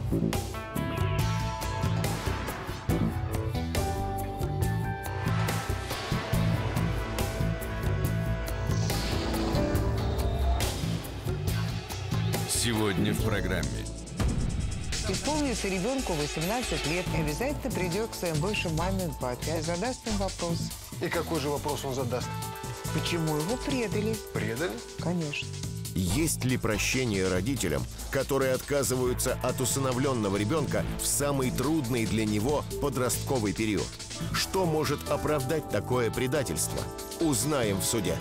Сегодня в программе. Исполнится ребенку 18 лет, и обязательно придет к своим бывшим маме и папе и задаст им вопрос. И какой же вопрос он задаст? Почему его предали? Предали? Конечно. Есть ли прощение родителям, которые отказываются от усыновленного ребенка в самый трудный для него подростковый период? Что может оправдать такое предательство? Узнаем в суде.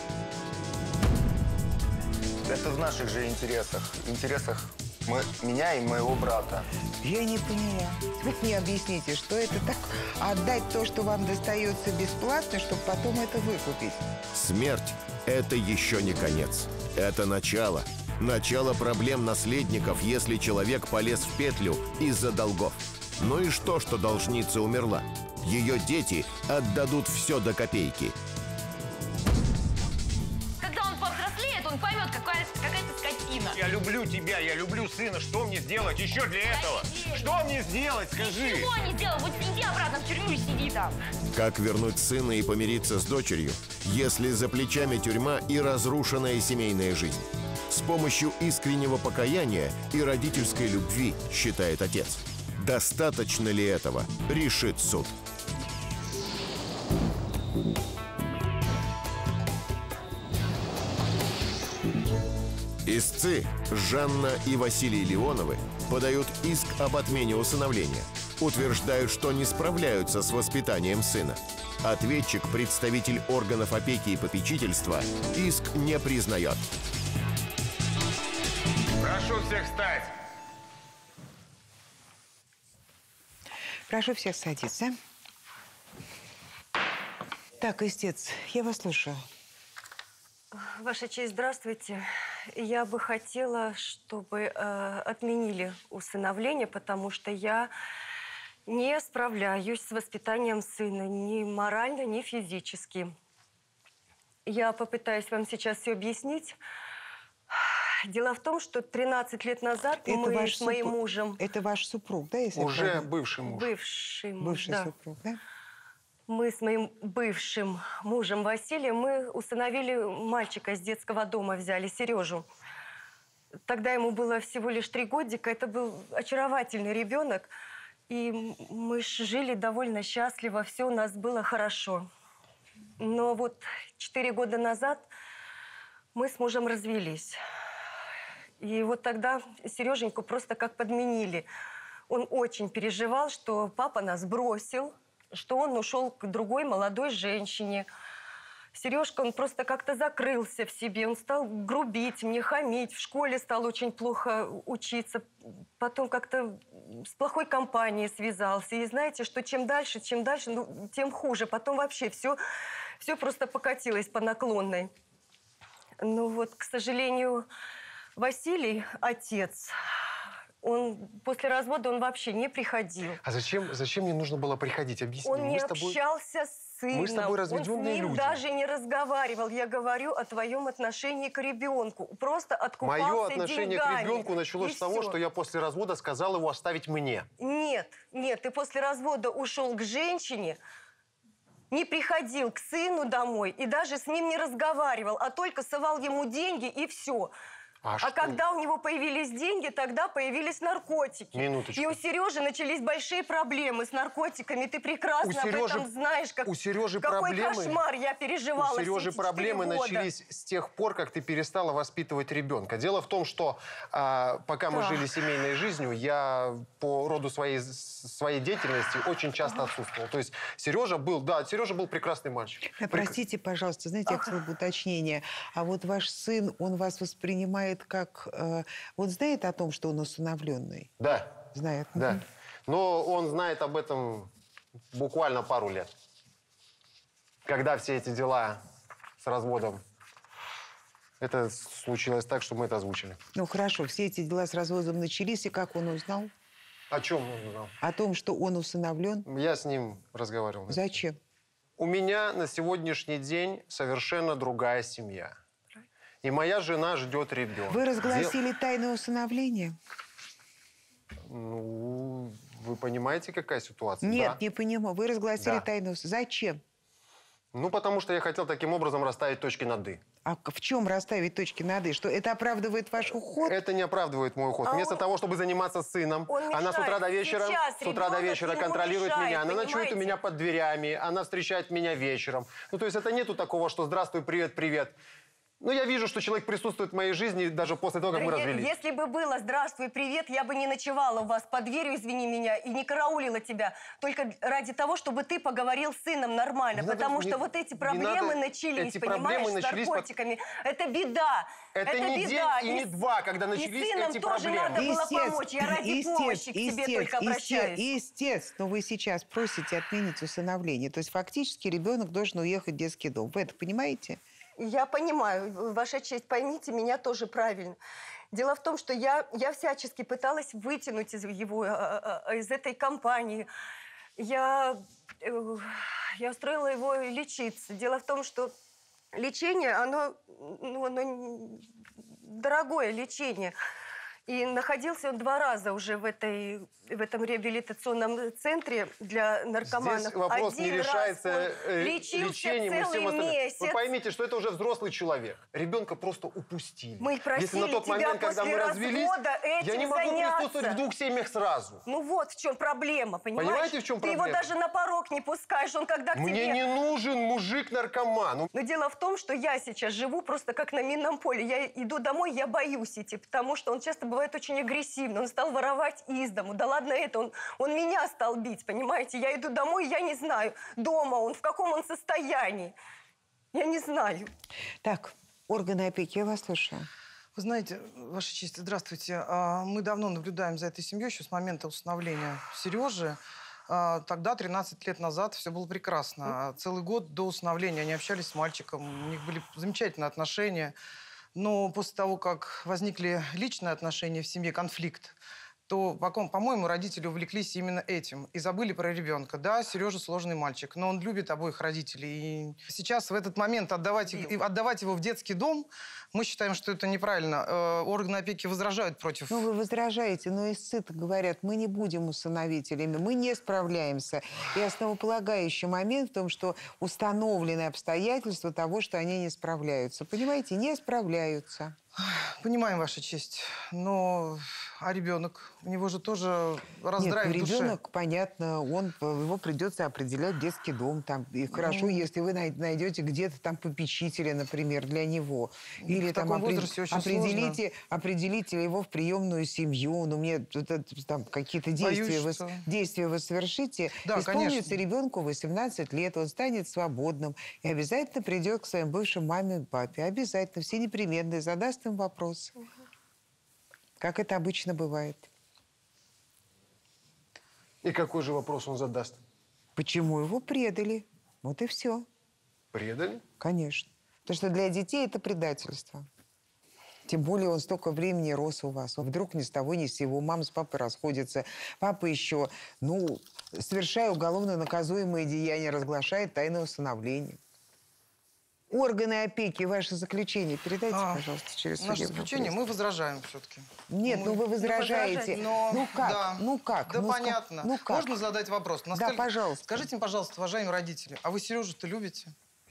Это в наших же интересах меня и моего брата. Я не поняла. Вы мне объясните, что это так? Отдать то, что вам достается бесплатно, чтобы потом это выкупить? Смерть – это еще не конец. Это начало. Начало проблем наследников, если человек полез в петлю из-за долгов. Ну и что должница умерла? Ее дети отдадут все до копейки. Когда он повзрослеет, он поймет, какая-то скотина. Я люблю тебя, я люблю сына. Что мне сделать еще для этого? Что мне сделать, скажи? Ничего не сделал. Вот иди обратно в тюрьму и сиди там. Как вернуть сына и помириться с дочерью, если за плечами тюрьма и разрушенная семейная жизнь? С помощью искреннего покаяния и родительской любви, считает отец. Достаточно ли этого, решит суд. Истцы Жанна и Василий Леоновы подают иск об отмене усыновления. Утверждают, что не справляются с воспитанием сына. Ответчик, представитель органов опеки и попечительства, иск не признает. Прошу всех встать. Прошу всех садиться. Так, истец, я вас слушаю. Ваша честь, здравствуйте. Я бы хотела, чтобы отменили усыновление, потому что я не справляюсь с воспитанием сына ни морально, ни физически. Я попытаюсь вам сейчас все объяснить. Дело в том, что 13 лет назад мы с моим мужем... Это ваш супруг, да, если Уже правильно? бывший муж. Бывший муж, Бывший да. супруг, да? Мы с моим бывшим мужем Василием, мы усыновили мальчика из детского дома, взяли Сережу. Тогда ему было всего лишь 3 годика. Это был очаровательный ребенок. И мы жили довольно счастливо, все у нас было хорошо. Но вот 4 года назад мы с мужем развелись. И вот тогда Сереженьку просто как подменили. Он очень переживал, что папа нас бросил, что он ушел к другой молодой женщине. Сережка, он просто как-то закрылся в себе, он стал грубить мне, хамить, в школе стал очень плохо учиться, потом как-то с плохой компанией связался. И знаете, что чем дальше, ну, тем хуже. Потом вообще все просто покатилось по наклонной. Ну вот, к сожалению, Василий, отец, он после развода он вообще не приходил. А зачем мне нужно было приходить? Объясни. Он не общался с сыном. Мы с тобой разведенные люди. Он с ним даже не разговаривал. Я говорю о твоем отношении к ребенку. Просто откупался деньгами. Мое отношение к ребенку началось с того, что я после развода сказал его оставить мне. Нет, ты после развода ушел к женщине, не приходил к сыну домой и даже с ним не разговаривал, а только совал ему деньги и все. А когда у него появились деньги, тогда появились наркотики. Минуточку. И у Сережи начались большие проблемы с наркотиками. Ты прекрасно об этом знаешь, как, у Сережи какой проблемы, кошмар я переживала. У Сережи проблемы начались с тех пор, как ты перестала воспитывать ребенка. Дело в том, что пока мы жили семейной жизнью, я по роду своей деятельности очень часто отсутствовал. То есть Сережа был прекрасный мальчик. Простите, пожалуйста, знаете, я хотела бы уточнение. А вот ваш сын, он вас воспринимает как... он знает о том, что он усыновленный? Да. Знает? Да. Но он знает об этом буквально пару лет. Когда все эти дела с разводом, это случилось так, что мы это озвучили. Ну, хорошо. Все эти дела с разводом начались, и как он узнал? О чем он узнал? О том, что он усыновлен? Я с ним разговаривал. Зачем? У меня на сегодняшний день совершенно другая семья. И моя жена ждет ребенка. Вы разгласили тайное усыновление? Ну, вы понимаете, какая ситуация? Нет, Да. не понимаю. Вы разгласили Да. тайну. Зачем? Ну, потому что я хотел таким образом расставить точки над «и». А в чем расставить точки над «и»? Что это оправдывает ваш уход? Это не оправдывает мой уход. А Вместо он- того, чтобы заниматься сыном, он она с утра до мешает. вечера, Сейчас ребенок ему контролирует мешает, меня. Она ночует у понимаете? меня под дверями, она встречает меня вечером. Ну, то есть это нету такого, что «здравствуй, привет, привет». Ну, я вижу, что человек присутствует в моей жизни даже после того, как мы развелись. Если бы было «здравствуй, привет», я бы не ночевала у вас под дверью, извини меня, и не караулила тебя. Только ради того, чтобы ты поговорил с сыном нормально. Не надо- потому не- что вот эти не проблемы надо- начались, эти понимаешь, проблемы с начались наркотиками. Это беда. Это не беда. день и не два, когда начались и сыном эти тоже проблемы. надо было помочь. Я ради помощи к тебе только обращаюсь. Естественно, вы сейчас просите отменить усыновление. То есть фактически ребенок должен уехать в детский дом. Вы это понимаете? Я понимаю, Ваша честь, поймите меня тоже правильно. Дело в том, что я всячески пыталась вытянуть его из этой компании. Я устроила его лечиться. Дело в том, что лечение, оно дорогое лечение. И находился он 2 раза уже в этом реабилитационном центре для наркоманов. Здесь вопрос не Один раз решается он лечился лечением и всем целый остальным. месяц. Вы поймите, что это уже взрослый человек. Ребенка просто упустили. Мы просили Если на тот тебя момент, когда после мы развелись, развода я этим не могу заняться. присутствовать в 2 семьях сразу. Ну вот в чем проблема, понимаешь? Понимаете, в чем Ты проблема? его даже на порог не пускаешь, он когда к Мне тебе... не нужен мужик-наркоман. Но дело в том, что я сейчас живу просто как на минном поле. Я иду домой, я боюсь идти, потому что он часто бывает очень агрессивный. Он стал воровать из дому. Да ладно это, он меня стал бить, понимаете? Я иду домой, я не знаю, дома он, в каком он состоянии. Я не знаю. Так, органы опеки, я вас слушаю. Вы знаете, Ваша честь, здравствуйте. Мы давно наблюдаем за этой семьей еще с момента усыновления Сережи. Тогда, 13 лет назад, все было прекрасно. Целый год до усыновления они общались с мальчиком, у них были замечательные отношения. Но после того, как возникли личные отношения в семье, конфликт, то, по-моему, родители увлеклись именно этим и забыли про ребенка. Да, Сережа сложный мальчик, но он любит обоих родителей. И сейчас в этот момент отдавать его в детский дом, мы считаем, что это неправильно. Органы опеки возражают против. Ну, вы возражаете, но истцы-то говорят, мы не будем усыновителями, мы не справляемся. И основополагающий момент в том, что установлены обстоятельства того, что они не справляются. Понимаете, не справляются. Понимаем, Ваша честь, но... А ребенок? У него же тоже раздрай в душе. Ребенок, понятно, его придется определять в детский дом. Там, и хорошо, если вы найдете где-то там попечителя, например, для него. Или там определите его в приемную семью. Ну, мне там какие-то действия вы совершите. Да, исполнится ребенку 18 лет, он станет свободным. И обязательно придет к своим бывшим маме и папе. Обязательно, все непременные, задаст им вопрос. Как это обычно бывает. И какой же вопрос он задаст? Почему его предали? Вот и все. Предали? Конечно. Потому что для детей это предательство. Тем более он столько времени рос у вас. Вдруг ни с того ни с сего мама с папой расходятся. Папа еще, совершая уголовно наказуемые деяния, разглашает тайное усыновление. Органы опеки, ваше заключение передайте, пожалуйста, через судебное. Наше заключение мы возражаем все-таки. Нет, вы возражаете. Как? Да понятно. Как? Можно задать вопрос? Да, пожалуйста. Скажите мне, пожалуйста, уважаемые родители, а вы Сережу-то любите?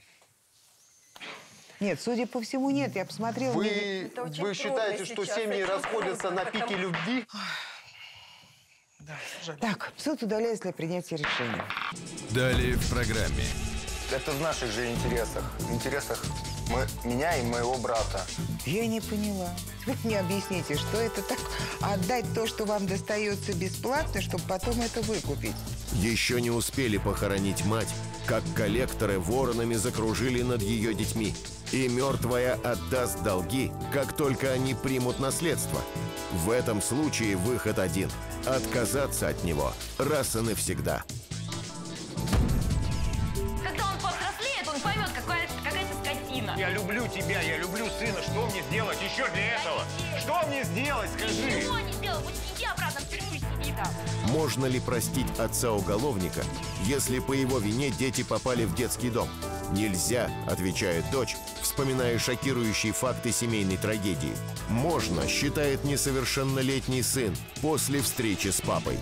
Нет, судя по всему, нет. Я посмотрела. Вы считаете, что семьи расходятся на пике любви? Да, жаль. Так, суд удаляется для принятия решения. Далее в программе. Это в наших же интересах меня и моего брата. Я не поняла. Вы мне объясните, что это так? Отдать то, что вам достается бесплатно, чтобы потом это выкупить? Еще не успели похоронить мать, как коллекторы воронами закружили над ее детьми. И мертвая отдаст долги, как только они примут наследство. В этом случае выход один – отказаться от него раз и навсегда. Когда он повзрослеет, он поймет, какая-то скотина. Я люблю тебя, я люблю сына. Что мне сделать еще для этого? Что мне сделать, скажи? Ничего не сделал, вот иди обратно в тюрьму и сиди там. Можно ли простить отца-уголовника, если по его вине дети попали в детский дом? Нельзя, отвечает дочь, вспоминая шокирующие факты семейной трагедии. Можно, считает несовершеннолетний сын после встречи с папой.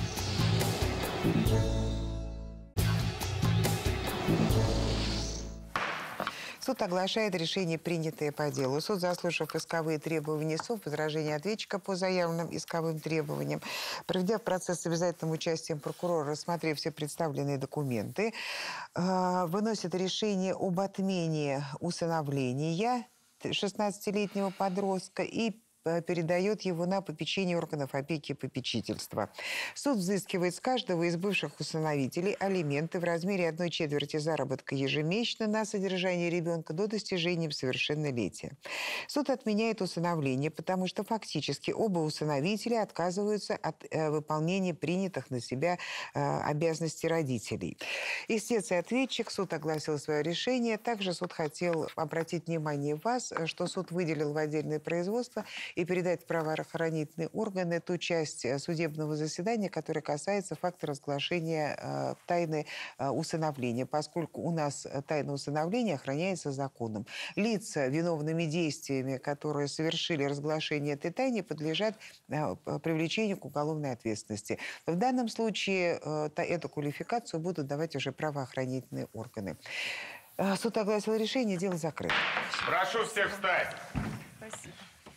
Суд оглашает решение, принятое по делу. Суд, заслушав исковые требования СОВ, возражения ответчика по заявленным исковым требованиям, проведя процесс с обязательным участием прокурора, рассмотрев все представленные документы, выносит решение об отмене усыновления 16-летнего подростка и передает его на попечение органов опеки и попечительства. Суд взыскивает с каждого из бывших усыновителей алименты в размере 1/4 заработка ежемесячно на содержание ребенка до достижения совершеннолетия. Суд отменяет усыновление, потому что фактически оба усыновителя отказываются от выполнения принятых на себя обязанностей родителей. Истец и ответчик, суд огласил свое решение. Также суд хотел обратить внимание вас, что суд выделил в отдельное производство и передать в правоохранительные органы ту часть судебного заседания, которая касается факта разглашения тайны усыновления, поскольку у нас тайна усыновления охраняется законом. Лица, виновными действиями, которые совершили разглашение этой тайны, подлежат привлечению к уголовной ответственности. В данном случае эту квалификацию будут давать уже правоохранительные органы. Суд огласил решение, дело закрыто. Прошу всех встать. Спасибо.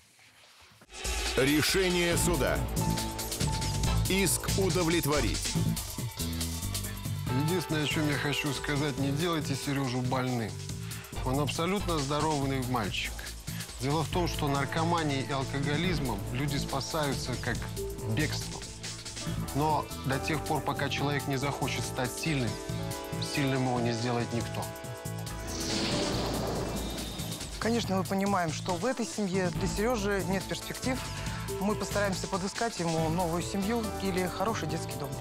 Решение суда. Иск удовлетворить. Единственное, о чем я хочу сказать, не делайте Сережу больным. Он абсолютно здоровый мальчик. Дело в том, что наркоманией и алкоголизмом люди спасаются как бегством. Но до тех пор, пока человек не захочет стать сильным, сильным его не сделает никто. Конечно, мы понимаем, что в этой семье для Сережи нет перспектив. Мы постараемся подыскать ему новую семью или хороший детский дом.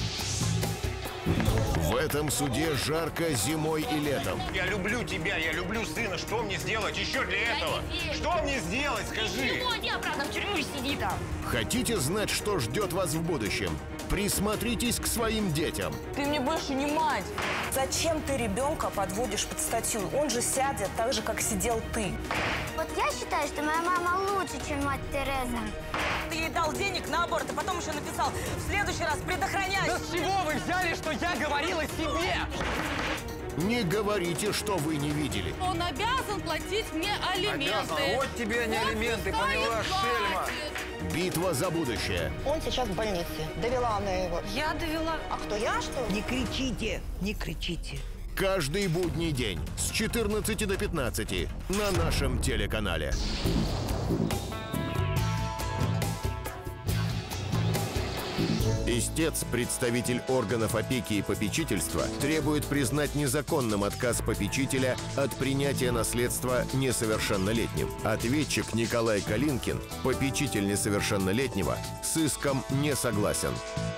В этом суде жарко зимой и летом. Я люблю тебя, я люблю сына. Что мне сделать еще для этого? Что мне сделать, скажи? Ну, иди обратно в тюрьму и сиди там. Хотите знать, что ждет вас в будущем? Присмотритесь к своим детям. Ты мне больше не мать. Зачем ты ребенка подводишь под статью? Он же сядет так же, как сидел ты. Вот я считаю, что моя мама лучше, чем мать Тереза. Ты ей дал денег на аборт, а потом еще написал: в следующий раз предохраняйся. Да с чего вы взяли, что я говорила себе? Не говорите, что вы не видели. Он обязан платить мне алименты. Обязан. Вот тебе они алименты, поняла, шельма. Битва за будущее. Он сейчас в больнице. Довела она его. Я довела. А кто, я, что ли? Не кричите, не кричите. Каждый будний день с 14 до 15 на нашем телеканале. Истец, представитель органов опеки и попечительства, требует признать незаконным отказ попечителя от принятия наследства несовершеннолетним. Ответчик Николай Калинкин, попечитель несовершеннолетнего, с иском не согласен.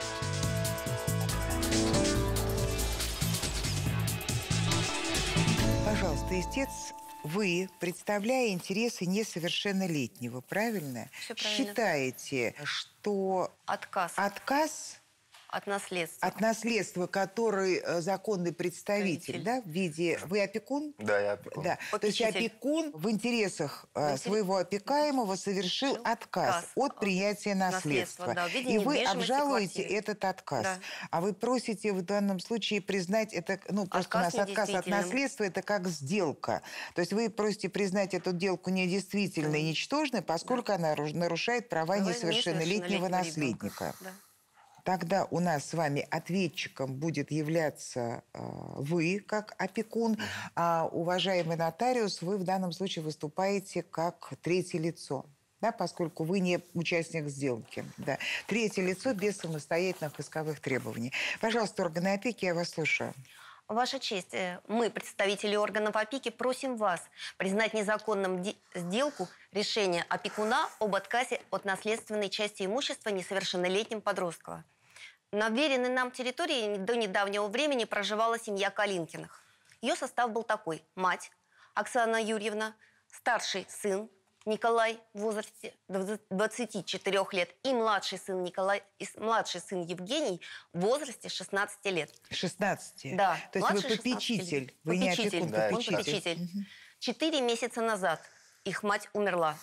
Пожалуйста, истец, вы, представляя интересы несовершеннолетнего, правильно? Все правильно. Считаете, что Отказ от наследства. от наследства, который законный представитель, да, в виде... Вы опекун? Да, я опекун. Да. То есть Попечитель. опекун в интересах своего опекаемого совершил отказ от принятия наследства. Да, в виде и вы недвижимости, обжалуете квартиры. этот отказ. Да. А вы просите в данном случае признать это... Ну, просто Отказ у нас отказ от недействительным. наследства – это как сделка. То есть вы просите признать эту сделку недействительной и ничтожной, поскольку она нарушает права несовершеннолетнего наследника. Да. Тогда у нас с вами ответчиком будет являться вы, как опекун, а уважаемый нотариус, вы в данном случае выступаете как третье лицо, да, поскольку вы не участник сделки. Да. Третье лицо без самостоятельных исковых требований. Пожалуйста, органы опеки, я вас слушаю. Ваша честь, мы, представители органов опеки, просим вас признать незаконным сделку решения опекуна об отказе от наследственной части имущества несовершеннолетним подросткам. На вверенной нам территории до недавнего времени проживала семья Калинкиных. Ее состав был такой: мать Оксана Юрьевна, старший сын Николай в возрасте 24 лет и младший сын Евгений в возрасте 16 лет. 16? Да. То есть вы попечитель, вы не опекун, Да, попечитель. Он попечитель. 4 месяца назад их мать умерла.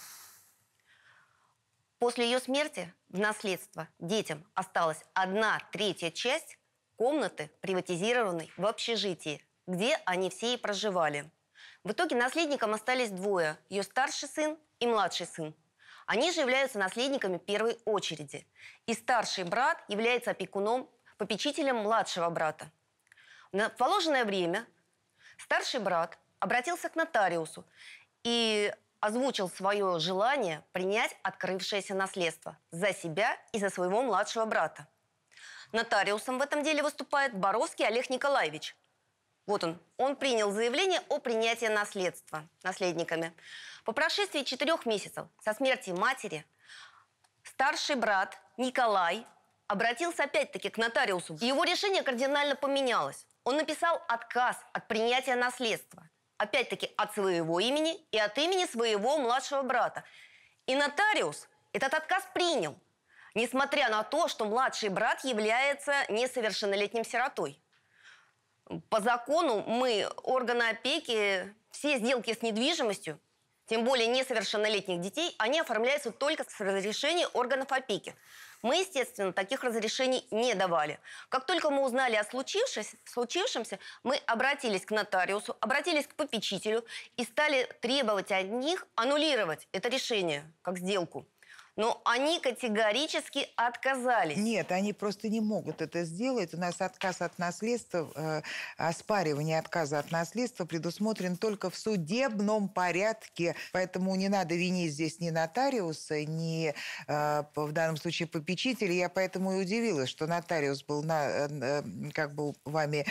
После ее смерти в наследство детям осталась 1/3 часть комнаты, приватизированной в общежитии, где они все и проживали. В итоге наследникам остались двое – ее старший сын и младший сын. Они же являются наследниками первой очереди. И старший брат является опекуном, попечителем младшего брата. В положенное время старший брат обратился к нотариусу и озвучил свое желание принять открывшееся наследство за себя и за своего младшего брата. Нотариусом в этом деле выступает Боровский Олег Николаевич. Вот он. Он принял заявление о принятии наследства наследниками. По прошествии 4 месяцев со смерти матери старший брат Николай обратился опять-таки к нотариусу. Его решение кардинально поменялось. Он написал отказ от принятия наследства. Опять-таки от своего имени и от имени своего младшего брата. И нотариус этот отказ принял, несмотря на то, что младший брат является несовершеннолетним сиротой. По закону мы, органы опеки, все сделки с недвижимостью, тем более несовершеннолетних детей, они оформляются только с разрешения органов опеки. Мы, естественно, таких разрешений не давали. Как только мы узнали о случившемся, мы обратились к нотариусу, обратились к попечителю и стали требовать от них аннулировать это решение как сделку. Но они категорически отказались. Нет, они просто не могут это сделать. У нас отказ от наследства, оспаривание отказа от наследства предусмотрен только в судебном порядке. Поэтому не надо винить здесь ни нотариуса, ни, в данном случае, попечителя. Я поэтому и удивилась, что нотариус был как бы вами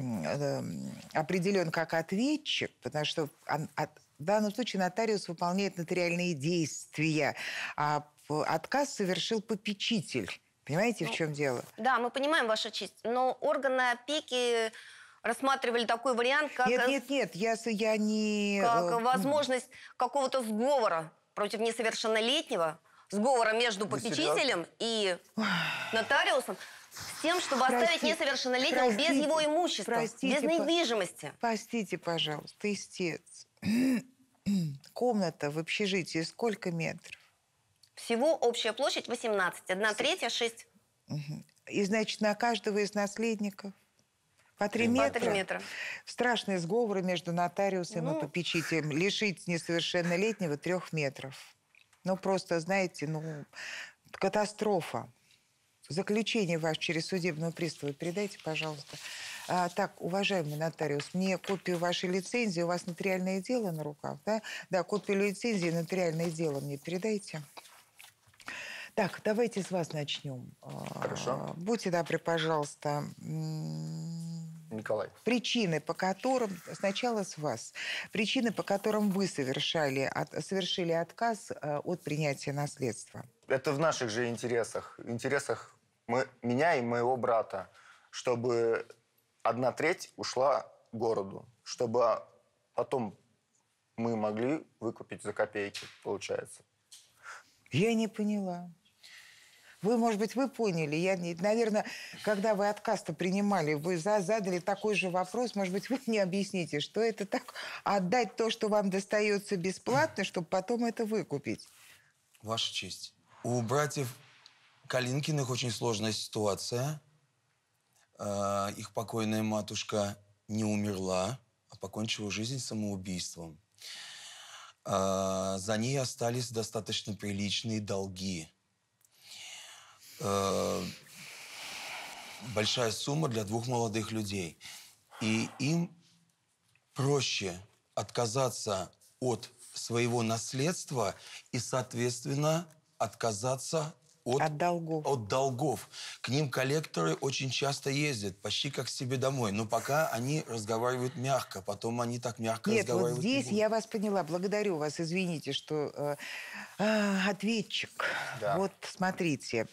определен как ответчик, потому что в данном случае нотариус выполняет нотариальные действия, а отказ совершил попечитель. Понимаете, в чем дело? Да, мы понимаем, Ваша честь, но органы опеки рассматривали такой вариант, как... Нет, я не... Как возможность какого-то сговора против несовершеннолетнего, сговора между попечителем и нотариусом, с тем, чтобы оставить несовершеннолетнего без его имущества, без недвижимости. Простите, пожалуйста, истец. Комната в общежитии сколько метров? Всего общая площадь 18, 1/3, 6. И, значит, на каждого из наследников по 3 метра? По 3 метра. Страшные сговоры между нотариусом и попечителем. Лишить несовершеннолетнего 3 метров. Ну, просто, знаете, катастрофа. Заключение ваше через судебного пристава передайте, пожалуйста. Так, уважаемый нотариус, мне копию вашей лицензии, у вас нотариальное дело на руках, да? Да, копию лицензии и нотариальное дело мне передайте. Так, давайте с вас начнем. Хорошо. Будьте добры, пожалуйста. Николай. Причины, по которым... Сначала с вас. Причины, по которым вы совершили отказ от принятия наследства. Это в наших же интересах. Интересах меня и моего брата. Чтобы 1/3 ушла городу. Чтобы потом мы могли выкупить за копейки, получается. Я не поняла. Вы, может быть, вы поняли. Наверное, когда вы отказ-то принимали, вы задали такой же вопрос. Может быть, вы мне объясните, что это так? Отдать то, что вам достается бесплатно, чтобы потом это выкупить? Ваша честь. У братьев Калинкиных очень сложная ситуация. Их покойная матушка не умерла, а покончила жизнь самоубийством. За ней остались достаточно приличные долги. Большая сумма для 2 молодых людей. И им проще отказаться от своего наследства и, соответственно, отказаться от долгов. К ним коллекторы очень часто ездят, почти как к себе домой. Но пока они разговаривают мягко, потом они так мягко разговаривают. Вот здесь я вас поняла. Благодарю вас. Извините, что ответчик. Да. Вот смотрите.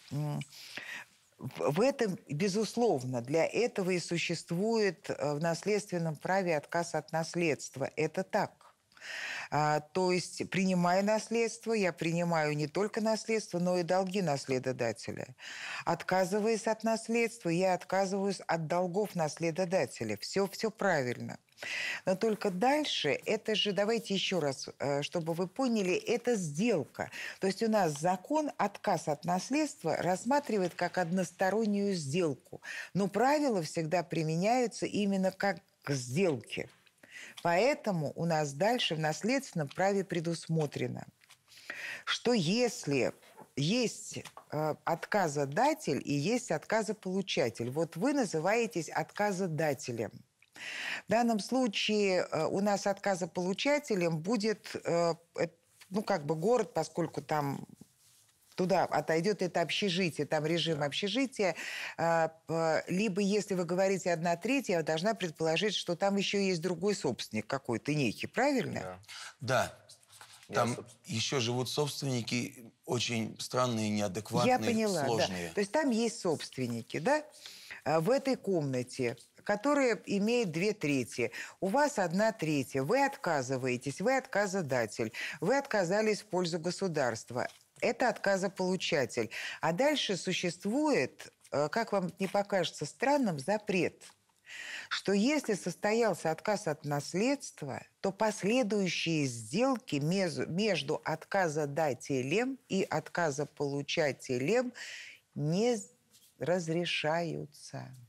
В этом, безусловно, для этого и существует в наследственном праве отказ от наследства. Это так. То есть, принимая наследство, я принимаю не только наследство, но и долги наследодателя. Отказываясь от наследства, я отказываюсь от долгов наследодателя. Все правильно. Но только дальше, это же, давайте еще раз, чтобы вы поняли, это сделка. То есть у нас закон отказ от наследства рассматривает как одностороннюю сделку. Но правила всегда применяются именно как к сделке. Поэтому у нас дальше в наследственном праве предусмотрено, что если есть отказодатель и есть отказополучатель, вот вы называетесь отказодателем. В данном случае у нас отказополучателем будет, ну, как бы город, поскольку там туда отойдет это общежитие, там режим общежития. Либо, если вы говорите 1/3, я должна предположить, что там еще есть другой собственник какой-то некий, правильно? Да. Там еще живут собственники очень странные, неадекватные, я поняла, сложные. Да. То есть там есть собственники, да? В этой комнате, которая имеет 2/3. У вас 1/3. Вы отказываетесь, вы отказодатель. Вы отказались в пользу государства. Это отказополучатель. А дальше существует, как вам не покажется странным, запрет, что если состоялся отказ от наследства, то последующие сделки между отказодателем и отказополучателем не разрешаются.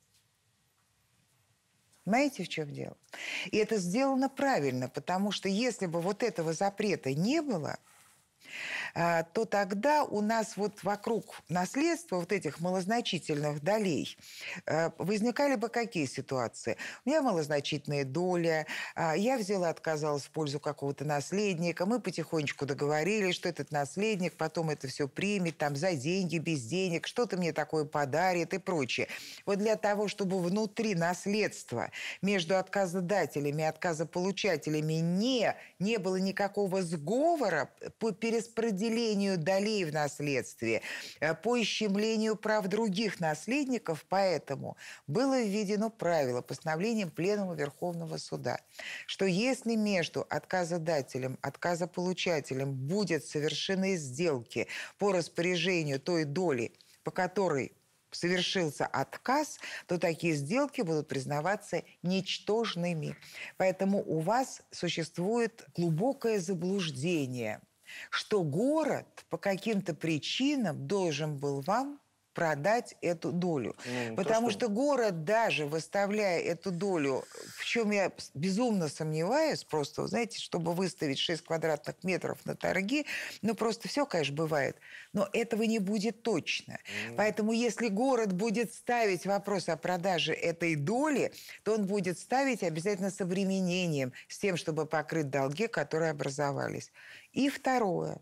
Понимаете, в чем дело? И это сделано правильно, потому что если бы вот этого запрета не было, то тогда у нас вот вокруг наследства, вот этих малозначительных долей, возникали бы какие ситуации? У меня малозначительная доля, я взяла, отказалась в пользу какого-то наследника, мы потихонечку договорились, что этот наследник потом это все примет, там, за деньги, без денег, что-то мне такое подарит и прочее. Вот для того, чтобы внутри наследства между отказодателями и отказополучателями не было никакого сговора по перераспределению долей в наследстве, по ущемлению прав других наследников, поэтому было введено правило постановлением Пленума Верховного Суда, что если между отказодателем и отказополучателем будет совершены сделки по распоряжению той доли, по которой совершился отказ, то такие сделки будут признаваться ничтожными. Поэтому у вас существует глубокое заблуждение, что город по каким-то причинам должен был вам продать эту долю. Потому что город, даже выставляя эту долю, в чем я безумно сомневаюсь, просто, знаете, чтобы выставить 6 квадратных метров на торги, ну, просто все, конечно, бывает, но этого не будет точно. Поэтому если город будет ставить вопрос о продаже этой доли, то он будет ставить обязательно с обременением, с тем, чтобы покрыть долги, которые образовались. И второе.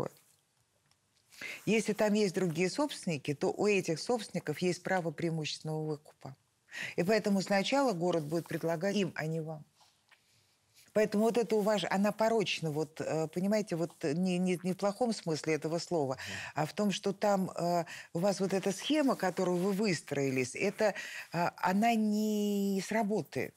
Если там есть другие собственники, то у этих собственников есть право преимущественного выкупа. И поэтому сначала город будет предлагать им, а не вам. Поэтому вот это она порочна, вот, понимаете, вот не в плохом смысле этого слова, а в том, что там у вас вот эта схема, которую вы выстроились, она не сработает.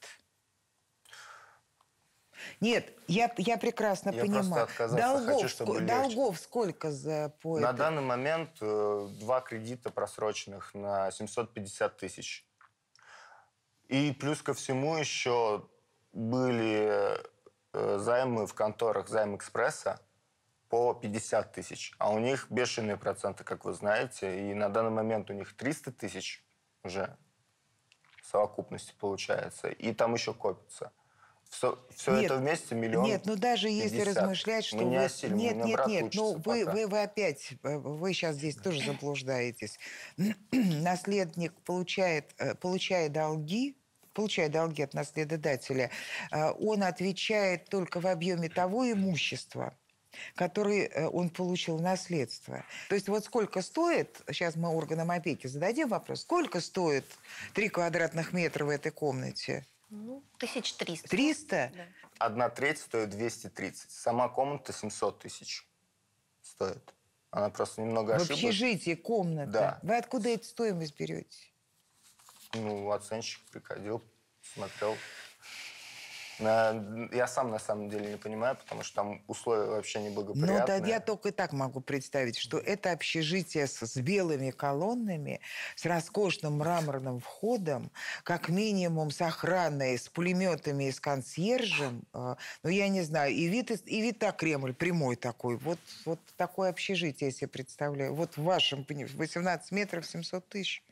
Нет, я прекрасно понимаю. Долгов сколько по На данный момент 2 кредита просроченных на 750 тысяч. И плюс ко всему еще были займы в конторах Займ-Экспресса по 50 тысяч. А у них бешеные проценты, как вы знаете. И на данный момент у них 300 тысяч уже в совокупности получается. И там еще копится. Все это вместе миллион. Нет, ну даже 50. Если размышлять, что мы нет, ну вы опять, вы сейчас здесь тоже заблуждаетесь. Наследник, получая долги от наследодателя, он отвечает только в объеме того имущества, который он получил в наследство. То есть вот сколько стоит, сейчас мы органам опеки зададим вопрос, сколько стоит 3 квадратных метра в этой комнате? Ну, 1300. 300? Да. 1/3 стоит 230. Сама комната 700 тысяч стоит. Она просто немного ошиблась. В общежитии комната? Да. Вы откуда эту стоимость берете? Ну, оценщик приходил, смотрел. Я сам на самом деле не понимаю, потому что там условия вообще неблагоприятные. Ну, да, я только и так могу представить, что это общежитие с белыми колоннами, с роскошным мраморным входом, как минимум с охраной, с пулеметами и с консьержем. Ну, я не знаю, и вид на Кремль прямой такой. Вот такое общежитие я себе представляю. Вот в вашем, 18 метров 700 тысяч.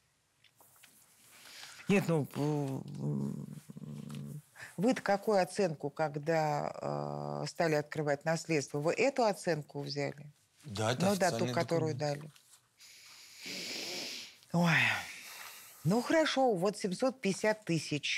Нет, ну... Вы-то какую оценку, когда стали открывать наследство? Вы эту оценку взяли? Да, это ну да, ту, официальный которую документ. дали. Ой. Ну хорошо, вот 750 тысяч.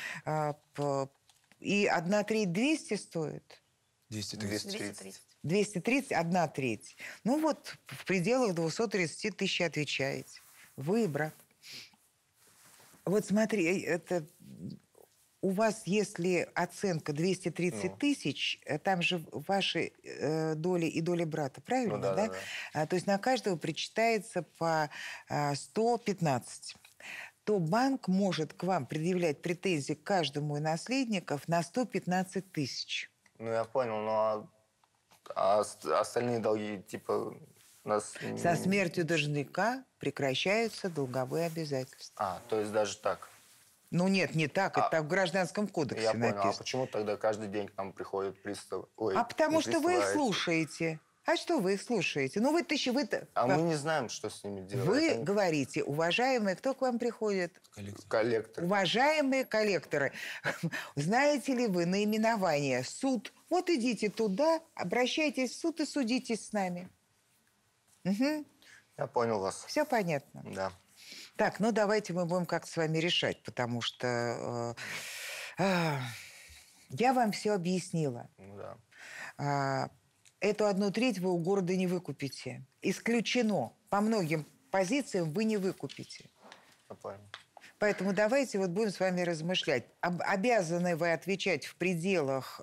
И 1/3 200 стоит? 230. 230, 1/3. Ну вот в пределах 230 тысяч отвечаете. Вы, брат. Вот смотри, это... У вас, если оценка 230 тысяч, там же ваши доли и доли брата, правильно? Ну, да? То есть на каждого причитается по 115. То банк может к вам предъявлять претензии к каждому из наследников на 115 тысяч. Ну, я понял, но остальные долги, типа... Со смертью должника прекращаются долговые обязательства. То есть даже так? Ну нет, не так. Это так в Гражданском кодексе я написано. Понял. А почему тогда каждый день к нам приходят приставы? Потому что вы их слушаете. А что вы их слушаете? Ну вы-то... мы не знаем, что с ними делать. Вы говорите, уважаемые, кто к вам приходит? Коллекторы. Уважаемые коллекторы, знаете ли вы наименование суд? Вот идите туда, обращайтесь в суд и судитесь с нами. Угу. Я понял вас. Все понятно? Да. Так, ну давайте мы будем как-то с вами решать, потому что я вам все объяснила. Ну, да. Эту 1/3 вы у города не выкупите. Исключено. По многим позициям вы не выкупите. Я понял. Поэтому давайте вот будем с вами размышлять. Обязаны вы отвечать в пределах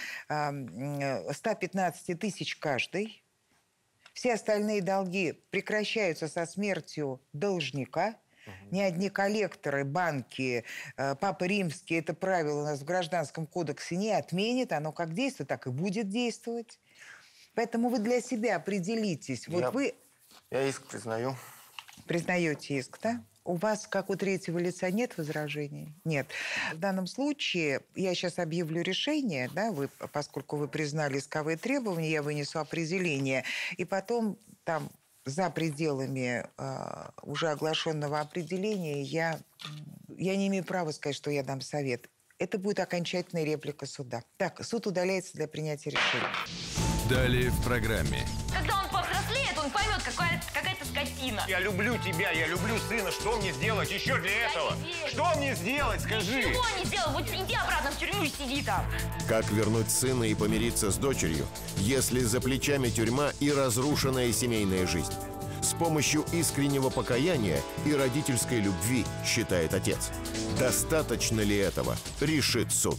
115 тысяч каждый. Все остальные долги прекращаются со смертью должника. Ни одни коллекторы, банки, Папа Римский это правило у нас в Гражданском кодексе не отменит. Оно как действует, так и будет действовать. Поэтому вы для себя определитесь. Я иск признаю. Признаете иск, да? У вас, как у третьего лица, нет возражений? Нет. В данном случае я сейчас объявлю решение, да, поскольку вы признали исковые требования, я вынесу определение, и потом там за пределами уже оглашенного определения я не имею права сказать, что я дам совет. Это будет окончательная реплика суда. Так, суд удаляется для принятия решения. Далее в программе. Когда он повзрослеет, он поймет, какая-то скотина. Я люблю тебя, я люблю сына. Что мне сделать еще для этого? Что мне сделать, скажи? Ничего не сделал. Вот иди обратно в тюрьму и сиди там. Как вернуть сына и помириться с дочерью, если за плечами тюрьма и разрушенная семейная жизнь? С помощью искреннего покаяния и родительской любви, считает отец. Достаточно ли этого, решит суд.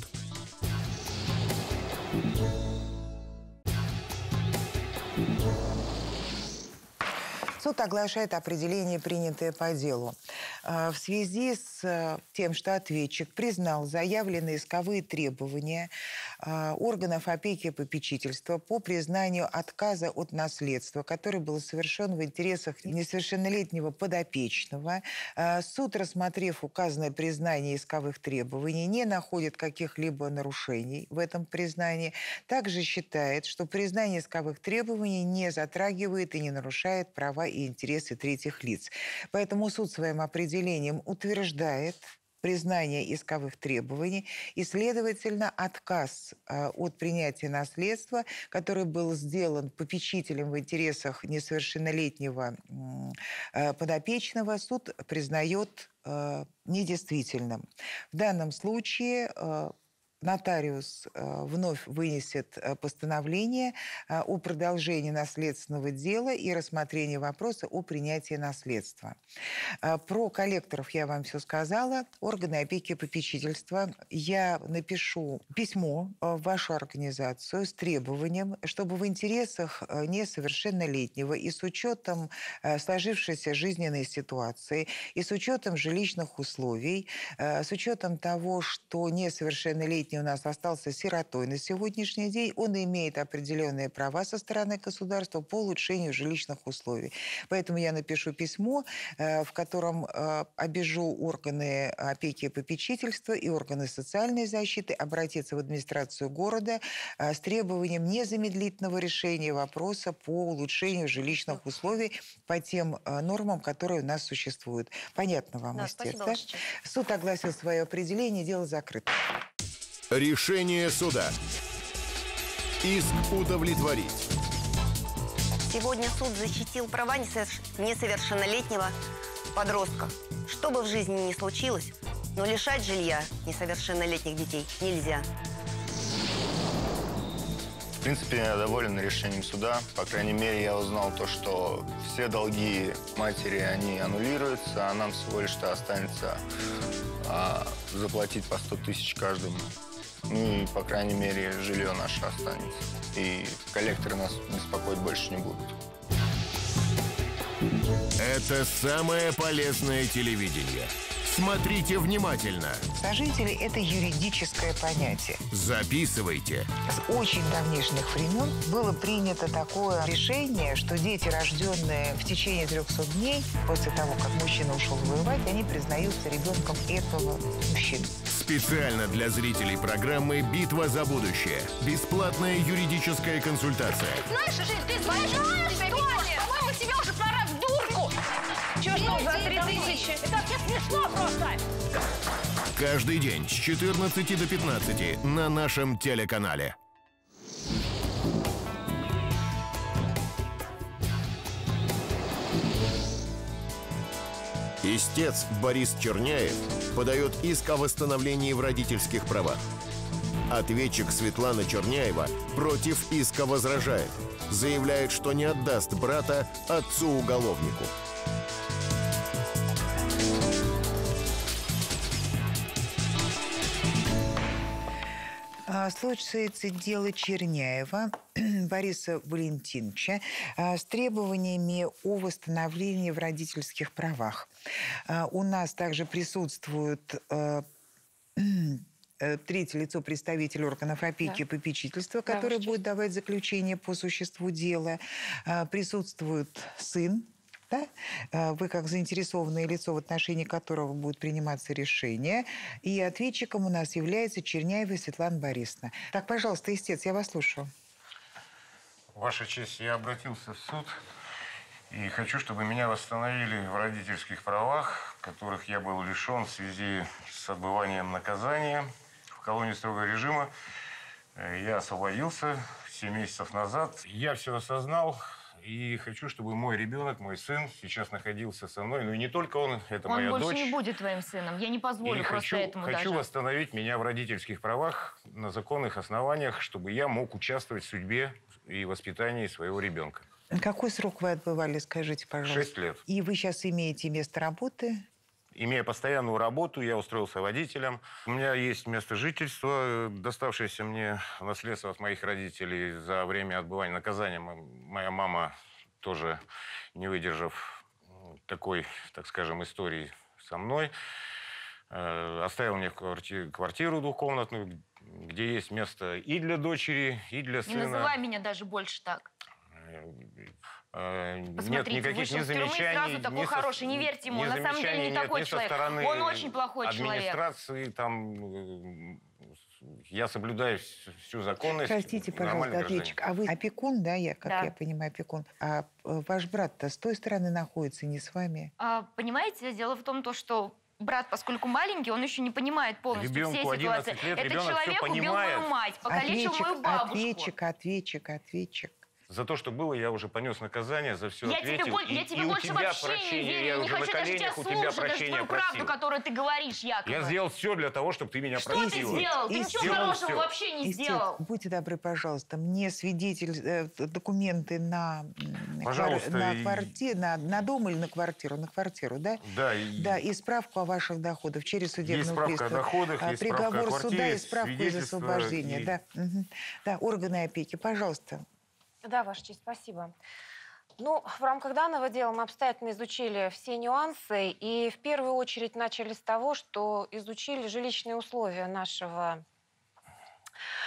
Суд оглашает определение, принятое по делу. В связи с тем, что ответчик признал заявленные исковые требования органов опеки и попечительства по признанию отказа от наследства, который был совершен в интересах несовершеннолетнего подопечного, суд, рассмотрев указанное признание исковых требований, не находит каких-либо нарушений в этом признании. Также считает, что признание исковых требований не затрагивает и не нарушает права и интересы третьих лиц. Поэтому суд своим определением утверждает признание исковых требований и, следовательно, отказ от принятия наследства, который был сделан попечителем в интересах несовершеннолетнего подопечного, суд признает недействительным. В данном случае нотариус вновь вынесет постановление о продолжении наследственного дела и рассмотрении вопроса о принятии наследства. Про коллекторов я вам все сказала. Органы опеки и попечительства. Я напишу письмо в вашу организацию с требованием, чтобы в интересах несовершеннолетнего и с учетом сложившейся жизненной ситуации, и с учетом жилищных условий, с учетом того, что несовершеннолетний 16-летний у нас остался сиротой на сегодняшний день. Он имеет определенные права со стороны государства по улучшению жилищных условий. Поэтому я напишу письмо, в котором обяжу органы опеки и попечительства и органы социальной защиты обратиться в администрацию города с требованием незамедлительного решения вопроса по улучшению жилищных условий по тем нормам, которые у нас существуют. Понятно вам, Да, естественно? спасибо, Ваша честь. Суд огласил свое определение, дело закрыто. Решение суда. Иск удовлетворить. Сегодня суд защитил права несовершеннолетнего подростка. Что бы в жизни ни случилось, но лишать жилья несовершеннолетних детей нельзя. В принципе, я доволен решением суда. По крайней мере, я узнал то, что все долги матери, они аннулируются, а нам всего лишь останется заплатить по 100 тысяч каждому. Ну и, по крайней мере, жилье наше останется. И коллекторы нас беспокоить больше не будут. Это самое полезное телевидение. Смотрите внимательно. Сожители – это юридическое понятие. Записывайте. С очень давнишних времен было принято такое решение, что дети, рожденные в течение 300 дней после того, как мужчина ушел воевать, они признаются ребенком этого мужчины. Специально для зрителей программы «Битва за будущее». Бесплатная юридическая консультация. Знаешь, Жень, ты знаешь, по-моему, тебе уже пора в дурку. Чё, что, за 3000? Это вообще смешно просто. Каждый день с 14 до 15 на нашем телеканале. Истец Борис Черняев подает иск о восстановлении в родительских правах. Ответчик Светлана Черняева против иска возражает. Заявляет, что не отдаст брата отцу-уголовнику. Слушается дело Черняева Бориса Валентиновича с требованиями о восстановлении в родительских правах. У нас также присутствует третье лицо, представитель органов опеки и попечительства, который будет давать заключение по существу дела. Присутствует сын. Да? Вы как заинтересованное лицо, в отношении которого будет приниматься решение. И ответчиком у нас является Черняева Светлана Борисовна. Так, пожалуйста, истец, я вас слушаю. Ваша честь, я обратился в суд и хочу, чтобы меня восстановили в родительских правах, которых я был лишен в связи с отбыванием наказания в колонии строгого режима. Я освободился 7 месяцев назад. Я все осознал. И хочу, чтобы мой ребенок, мой сын, сейчас находился со мной. Ну и не только он, это моя дочь. Он больше не будет твоим сыном. Я не позволю и просто этому даже. Хочу восстановить меня в родительских правах на законных основаниях, чтобы я мог участвовать в судьбе и воспитании своего ребенка. Какой срок вы отбывали, скажите, пожалуйста? 6 лет. И вы сейчас имеете место работы? Имея постоянную работу, я устроился водителем. У меня есть место жительства, доставшееся мне наследство от моих родителей за время отбывания наказания. Моя мама, тоже не выдержав такой, так скажем, истории со мной, оставила мне квартиру двухкомнатную, где есть место и для дочери, и для сына. Не называй меня даже больше так. Нет Посмотрите, никаких вышел ни из тюрьмы, замечаний. сразу такой хороший, не верьте ему, на самом деле не такой человек. Он очень плохой человек. Администрации, там, я соблюдаю всю законность. Простите, пожалуйста, ответчик, а вы опекун, да, я понимаю, опекун. А ваш брат-то с той стороны находится, не с вами? Понимаете, дело в том, что брат, поскольку маленький, он еще не понимает полностью всей ситуации. Этот человек убил мою мать, покалечил мою бабушку. Ответчик. За то, что было, я уже понес наказание, за все я ответил. Тебе больше вообще не верю, я не хочу даже тебя слушать, даже твою правду, которую ты говоришь, якобы. Я сделал все для того, чтобы ты меня простила. Что ты сделал? Ты ничего хорошего вообще не сделал. Будьте добры, пожалуйста, мне документы на дом или на квартиру? На квартиру, да? Да. Да, и справку о ваших доходах через судебную приставу. Есть справка о доходах, есть приговор справка о суда и справку из освобождения. И... Да. Да, органы опеки, пожалуйста. Да, Ваша честь, спасибо. Ну, в рамках данного дела мы обстоятельно изучили все нюансы и в первую очередь начали с того, что изучили жилищные условия нашего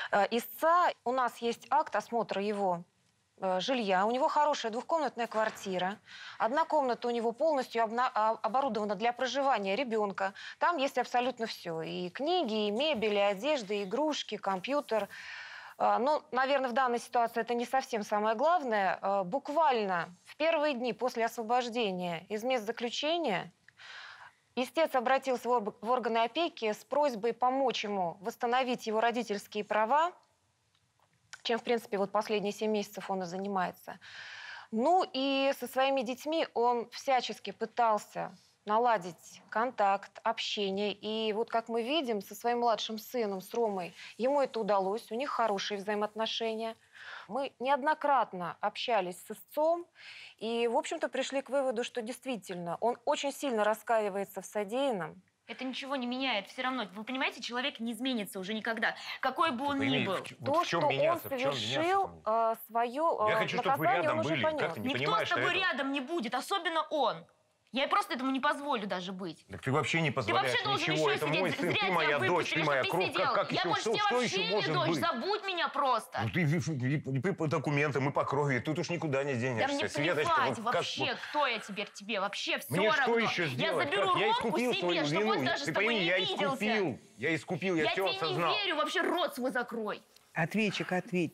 истца. У нас есть акт осмотра его жилья. У него хорошая двухкомнатная квартира. Одна комната у него полностью оборудована для проживания ребенка. Там есть абсолютно все. И книги, и мебель, и одежда, и игрушки, компьютер. Ну, наверное, в данной ситуации это не совсем самое главное. Буквально в первые дни после освобождения из мест заключения истец обратился в органы опеки с просьбой помочь ему восстановить его родительские права, чем, в принципе, вот последние 7 месяцев он и занимается. Ну и со своими детьми он всячески пытался наладить контакт, общение. И вот как мы видим, со своим младшим сыном, с Ромой, ему это удалось, у них хорошие взаимоотношения. Мы неоднократно общались с истцом и, в общем-то, пришли к выводу, что действительно он очень сильно раскаивается в содеянном. Это ничего не меняет. Все равно, вы понимаете, человек не изменится уже никогда, какой бы он ни был. То, что он совершил свое Я хочу, чтобы вы рядом были. Как ты не Никто понимаешь, с тобой что рядом не будет, особенно он. Я просто этому не позволю даже быть. Так ты вообще не позволяешь ты вообще ничего. Должен Это мой сын, ты моя дочь, ты моя кровь. Как я еще, больше тебя что вообще еще не может дочь, быть? забудь меня просто. Ну, ты по документам, мы по крови, тут уж никуда не денешься. Да мне Светочка, плевать вот вообще, как, кто я теперь тебе, вообще все мне равно. что еще сделать? Я заберу Я Ромку искупил себе, свою чтобы вину. он даже Ты с тобой пойми, не я виделся. искупил, я Я все тебе осознал. не верю, вообще рот свой закрой. Ответчик.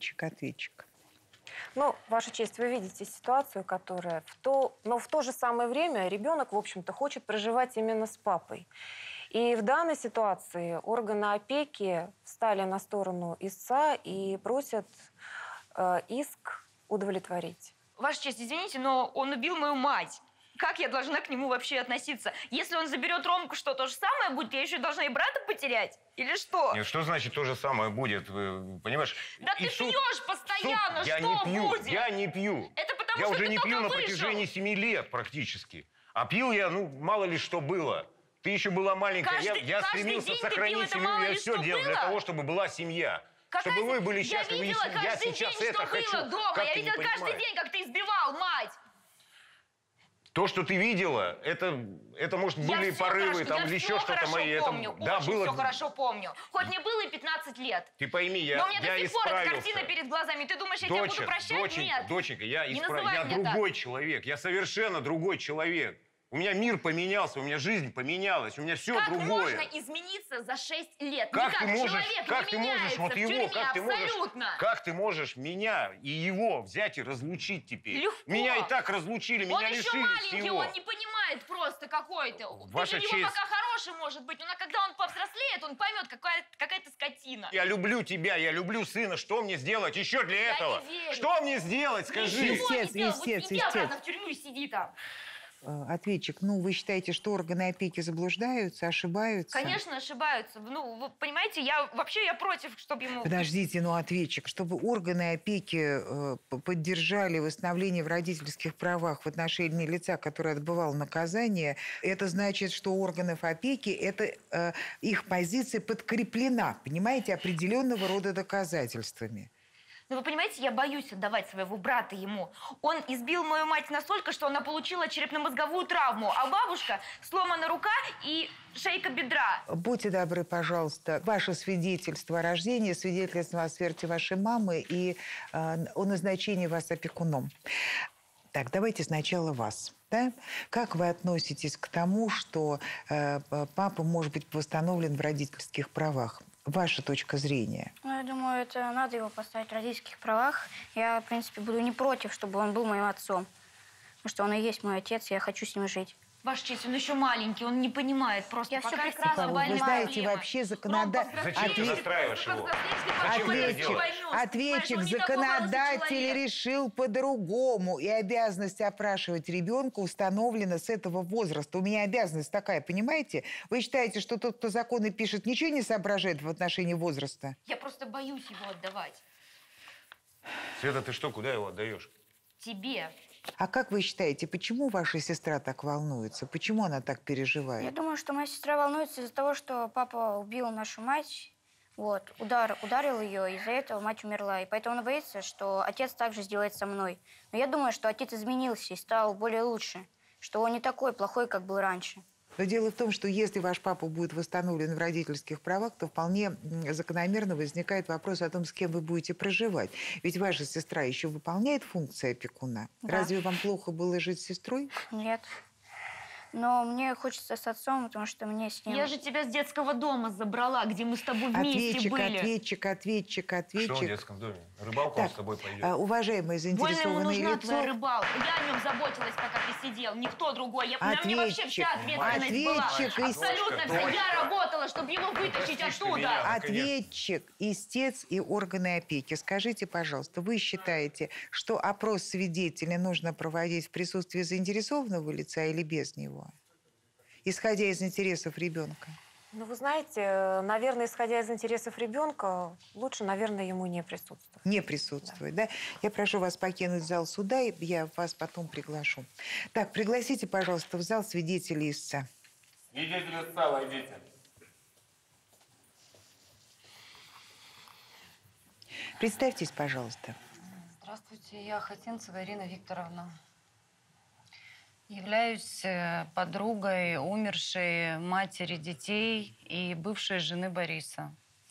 Ну, Ваша честь, вы видите ситуацию, которая но в то же самое время ребенок, в общем-то, хочет проживать именно с папой. И в данной ситуации органы опеки встали на сторону истца и просят иск удовлетворить. Ваша честь, извините, но он убил мою мать. Как я должна к нему вообще относиться? Если он заберет Ромку, что, то же самое будет? Я еще должна и брата потерять? Или что? Нет, что значит то же самое будет? Понимаешь? Да ты пьешь постоянно, что будет? Я не пью. Это потому, я что уже ты не только пью на вышел. протяжении 7 лет практически. А пил я, ну, мало ли что было. Ты еще была маленькая. Я стремился сохранить семью. Я все делал для того, чтобы была семья. Чтобы вы были счастливы. Я сейчас это хочу. Дома. Я видела каждый день, как ты избивал мать. То, что ты видела, это может, были порывы, там, или еще что-то мои. Помню, да, было... все хорошо помню. Хоть мне было и 15 лет. Ты пойми, я исправился. Но у меня до сих пор эта исправился. картина перед глазами. Ты думаешь, я тебя буду прощать? Нет. Доченька, я другой человек. Я совершенно другой человек. У меня мир поменялся, у меня жизнь поменялась, у меня все другое. Как можно измениться за 6 лет? Как ты можешь, человек как ты можешь вот его, тюрьме, как ты можешь меня и его взять и разлучить теперь? Легко. Меня и так разлучили, меня лишили всего. Он еще маленький, он не понимает просто какой-то. Ваша ты честь. Его пока хороший может быть, но когда он повзрослеет, он поймет, какая-то скотина. Я люблю тебя, я люблю сына. Что мне сделать еще для этого? Не верю. Что мне сделать, скажи? Истец. Обратно в тюрьму и сиди там. Ответчик, ну, вы считаете, что органы опеки заблуждаются, ошибаются? Конечно, ошибаются. Ну, вы понимаете, я против, чтобы ему... Подождите, ну, ответчик, чтобы органы опеки поддержали восстановление в родительских правах в отношении лица, которое отбывало наказание, это значит, что у органов опеки их позиция подкреплена, понимаете, определенного рода доказательствами. Но вы понимаете, я боюсь отдавать своего брата ему. Он избил мою мать настолько, что она получила черепно-мозговую травму, а бабушка сломана рука и шейка бедра. Будьте добры, пожалуйста, ваше свидетельство о рождении, свидетельство о смерти вашей мамы и о назначении вас опекуном. Так, давайте сначала вас. Да? Как вы относитесь к тому, что папа может быть восстановлен в родительских правах? Ваша точка зрения? Ну, я думаю, это надо его поставить в родительских правах. Я, в принципе, буду не против, чтобы он был моим отцом. Потому что он и есть мой отец, и я хочу с ним жить. Ваша честь, он еще маленький, он не понимает просто. Я пока все прекрасно понимаю. Вы знаете, вообще законодатель... Зачем ты настраиваешь его? Ответчик, законодатель решил по-другому. И обязанность опрашивать ребенка установлена с этого возраста. У меня обязанность такая, понимаете? Вы считаете, что тот, кто законы пишет, ничего не соображает в отношении возраста? Я просто боюсь его отдавать. Света, ты что, куда его отдаешь? Тебе. А как вы считаете, почему ваша сестра так волнуется? Почему она так переживает? Я думаю, что моя сестра волнуется из-за того, что папа убил нашу мать. Вот, ударил ее, из-за этого мать умерла. И поэтому она боится, что отец также сделает со мной. Но я думаю, что отец изменился и стал более лучше. Что он не такой плохой, как был раньше. Но дело в том, что если ваш папа будет восстановлен в родительских правах, то вполне закономерно возникает вопрос о том, с кем вы будете проживать. Ведь ваша сестра еще выполняет функции опекуна. Да. Разве вам плохо было жить с сестрой? Нет. Но мне хочется с отцом, потому что мне с ним... Я же тебя с детского дома забрала, где мы с тобой вместе были. Ответчик. Что в детском доме? Рыбалку он с тобой пойдет. Уважаемое заинтересованное Больно ему нужна лицо... твоя рыбалка. Я о нем заботилась, пока ты сидел. Никто другой. На мне вообще вся ответственность была. Абсолютно вся. Я работала, чтобы его вытащить оттуда. Ответчик, истец и органы опеки. Скажите, пожалуйста, вы считаете, что опрос свидетеля нужно проводить в присутствии заинтересованного лица или без него? Исходя из интересов ребенка? Ну, вы знаете, наверное, исходя из интересов ребенка, лучше, наверное, ему не присутствовать. Не присутствовать, да? Я прошу вас покинуть зал суда, и я вас потом приглашу. Так, пригласите, пожалуйста, в зал свидетелей истца. Свидетели истца, войдите. Представьтесь, пожалуйста. Здравствуйте, я Хотинцева Ирина Викторовна. Являюсь подругой умершей матери детей и бывшей жены Бориса.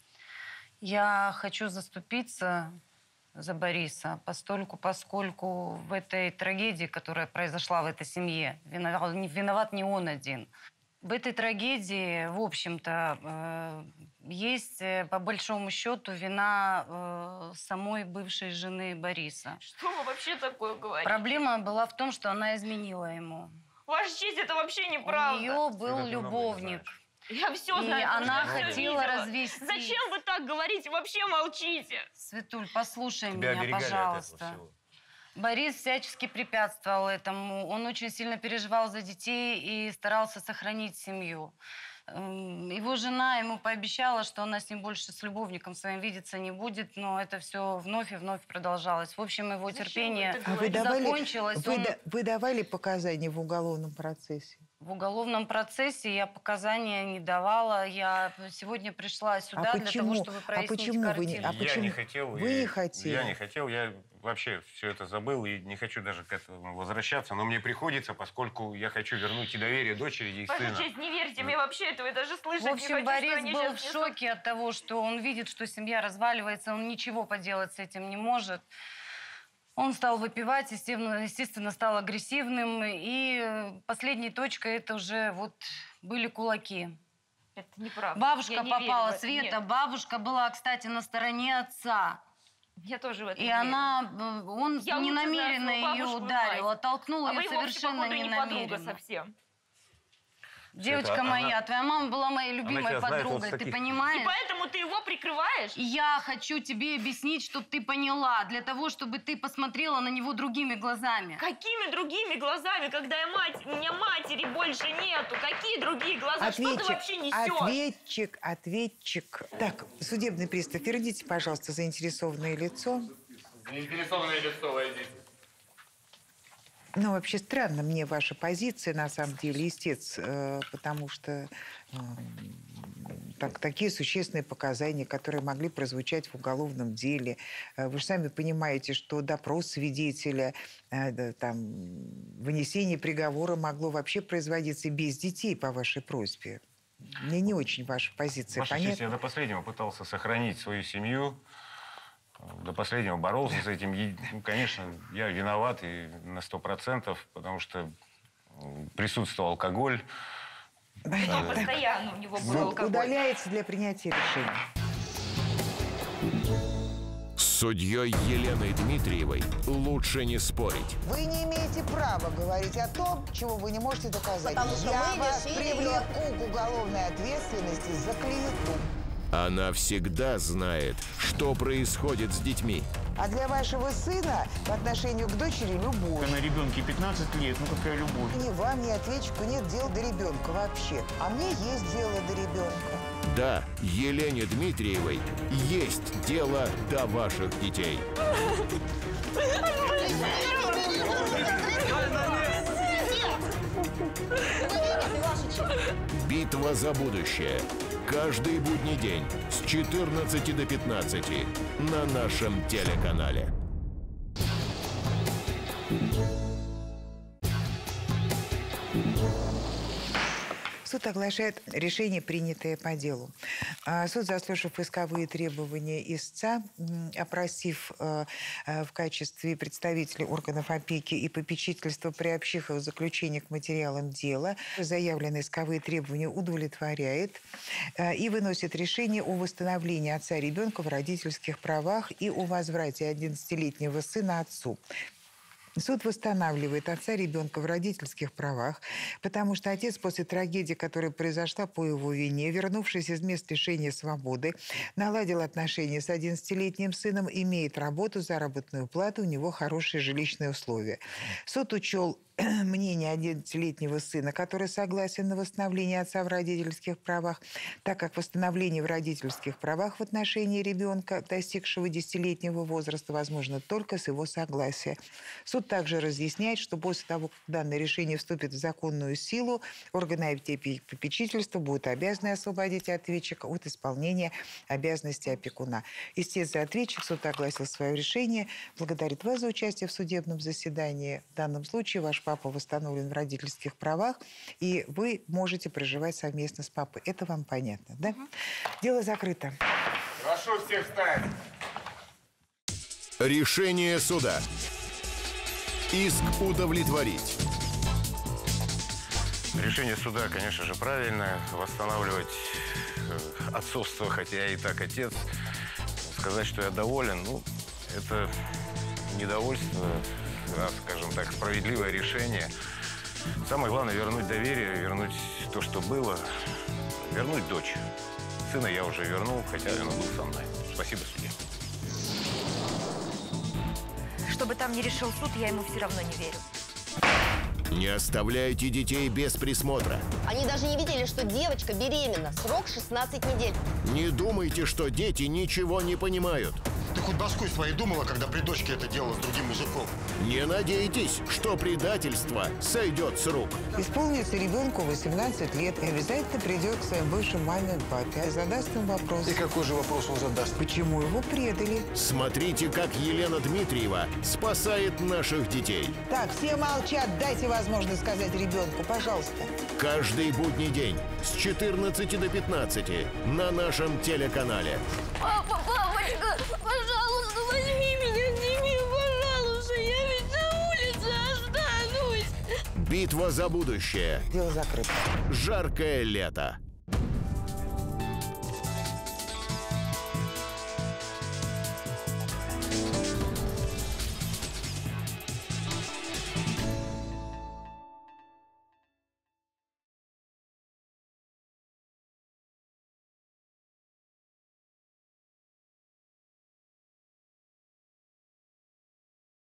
Я хочу заступиться за Бориса, поскольку в этой трагедии, которая произошла в этой семье, виноват не он один. В этой трагедии, в общем-то, есть, по большому счету, вина самой бывшей жены Бориса. Что вы вообще такое говорите? Проблема была в том, что она изменила ему. Ваша честь, это вообще неправда. У нее был любовник. Я все и знаю. Она хотела развести. Зачем вы так говорите? Вообще молчите. Светуль, послушай меня, пожалуйста. Борис всячески препятствовал этому. Он очень сильно переживал за детей и старался сохранить семью. Его жена ему пообещала, что она с ним больше с любовником своим видеться не будет, но это все вновь и вновь продолжалось. В общем, его терпение закончилось. Вы давали показания в уголовном процессе? В уголовном процессе я показания не давала. Я сегодня пришла сюда для того, чтобы прояснить картину. Я не хотел. Вы не хотели? Я не хотел. Я вообще все это забыл и не хочу даже к этому возвращаться. Но мне приходится, поскольку я хочу вернуть и доверие дочери, и сына. Ваша честь, не верьте мне вообще этого, я даже слышать не хочу. В общем, Борис был в несут. шоке от того, что он видит, что семья разваливается, он ничего поделать с этим не может. Он стал выпивать, естественно, стал агрессивным. И последней точкой это уже вот были кулаки. Это неправда. Бабушка попала, Света. Нет. Бабушка была, кстати, на стороне отца. Я тоже в этом И верю. он ненамеренно ее ударил, оттолкнул ее совершенно ненамеренно. Не совсем. Девочка моя, твоя мама была моей любимой подругой, вот ты понимаешь? И поэтому ты его прикрываешь? И я хочу тебе объяснить, чтобы ты поняла, для того, чтобы ты посмотрела на него другими глазами. Какими другими глазами, когда у меня матери больше нету? Какие другие глаза? Что ты вообще несешь? Ответчик. Так, судебный пристав, верните, пожалуйста, заинтересованное лицо. Заинтересованное лицо, войдите. Ну, вообще странно мне ваша позиция, на самом деле, истец, потому что такие существенные показания, которые могли прозвучать в уголовном деле. Вы же сами понимаете, что допрос свидетеля, вынесение приговора могло вообще производиться без детей по вашей просьбе. Мне не очень ваша позиция понятна. Ваша честь, я до последнего пытался сохранить свою семью. До последнего боролся с этим. Конечно, я виноват и на 100%, потому что присутствовал алкоголь. Постоянно у него был алкоголь. Удаляется для принятия решения. С судьей Еленой Дмитриевой лучше не спорить. Вы не имеете права говорить о том, чего вы не можете доказать. Потому что я мы вас лишили привлеку к уголовной ответственности за клевету. Она всегда знает, что происходит с детьми. А для вашего сына по отношению к дочери любовь. На ребенке 15 лет, ну какая любовь? Ни вам, ни ответчику нет дела до ребенка вообще. А мне есть дело до ребенка. Да, Елене Дмитриевой есть дело до ваших детей. Битва за будущее. Каждый будний день с 14 до 15 на нашем телеканале. Суд оглашает решение, принятое по делу. Суд, заслушав исковые требования истца, опросив в качестве представителей органов опеки и попечительства, приобщив их в заключение к материалам дела, заявленные исковые требования удовлетворяет и выносит решение о восстановлении отца ребенка в родительских правах и о возврате 11-летнего сына отцу. Суд восстанавливает отца ребенка в родительских правах, потому что отец после трагедии, которая произошла по его вине, вернувшись из мест лишения свободы, наладил отношения с 11-летним сыном, имеет работу, заработную плату, у него хорошие жилищные условия. Суд учел мнение 11-летнего сына, который согласен на восстановление отца в родительских правах, так как восстановление в родительских правах в отношении ребенка, достигшего 10-летнего возраста, возможно только с его согласия. Суд также разъясняет, что после того, как данное решение вступит в законную силу, органы опеки и попечительства будут обязаны освободить ответчика от исполнения обязанностей опекуна. Истец и ответчик, суд огласил свое решение, благодарит вас за участие в судебном заседании. В данном случае ваш папа восстановлен в родительских правах, и вы можете проживать совместно с папой. Это вам понятно, да? Дело закрыто. Прошу всех встать. Решение суда. Иск удовлетворить. Решение суда, конечно же, правильное. Восстанавливать отцовство, хотя я и так отец. Сказать, что я доволен, ну, это недовольство, а, скажем так, справедливое решение. Самое главное — вернуть доверие, вернуть то, что было, вернуть дочь. Сына я уже вернул, хотя он был со мной. Спасибо, судья. Что бы там ни решил суд, я ему все равно не верю. Не оставляйте детей без присмотра. Они даже не видели, что девочка беременна. Срок 16 недель. Не думайте, что дети ничего не понимают. Ты хоть башкой своей думала, когда при дочке это делала с другим мужиком? Не надейтесь, что предательство сойдет с рук. Исполнится ребенку 18 лет и обязательно придет к своим бывшим маме и папе, задаст им вопрос. И какой же вопрос он задаст? Почему его предали? Смотрите, как Елена Дмитриева спасает наших детей. Так, все молчат, дайте возможность сказать ребенку, пожалуйста. Каждый будний день с 14 до 15 на нашем телеканале. Папа, папочка, пожалуйста, возьми меня с ними, пожалуйста, я ведь на улице останусь. Битва за будущее. Дело закрыто. Жаркое лето.